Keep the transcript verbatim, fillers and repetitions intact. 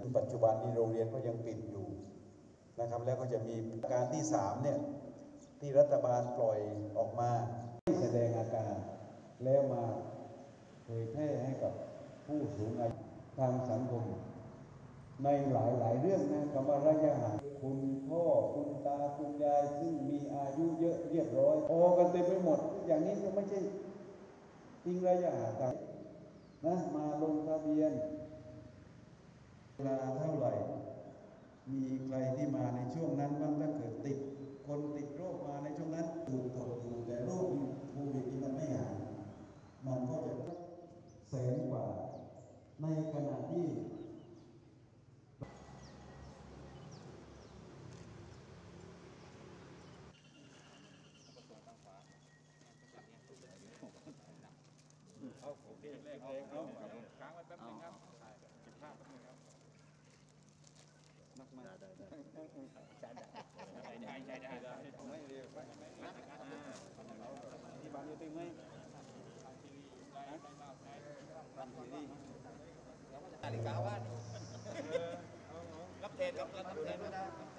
ปัจจุบันนี้โรงเรียนก็ยังปิดอยู่นะครับแล้วก็จะมีการที่สามเนี่ยที่รัฐบาลปล่อยออกมาแสดงอาการแล้วมาเผยแพร่ให้กับผู้สูงอายุทางสังคมในหลายๆเรื่องนะคำว่าระยะห่างคุณพ่อคุณตาคุณยายซึ่งมีอายุเยอะเรียบร้อยโอกันเต็มไปหมดอย่างนี้ก็ไม่ใช่ทิ้งระยะห่างกันนะมาลงทะเบียนเวลาเท่าไหร่มีใครที่มาในช่วงนั้นบ้างถ้าเกิดติดคนติดโรคมาในช่วงนั้นถูกกดอยู่แต่โรคโควิดนี่มันไม่หายมันก็จะแสนกว่าในขณะที่เอาโอเคเลขเลขเอาค้างไว้แป๊บนึงครับเก็บภาพแป๊บนึงครับมากมากได้ได้ใช่ได้ใช่ใช่ได้ได้ไม่เรียกไม่ไม่ไม่ที่บ้านอยู่ตึงไหมทำทีนี้นาฬิกาบ้านรับเทนรับรับเทนไม่ได้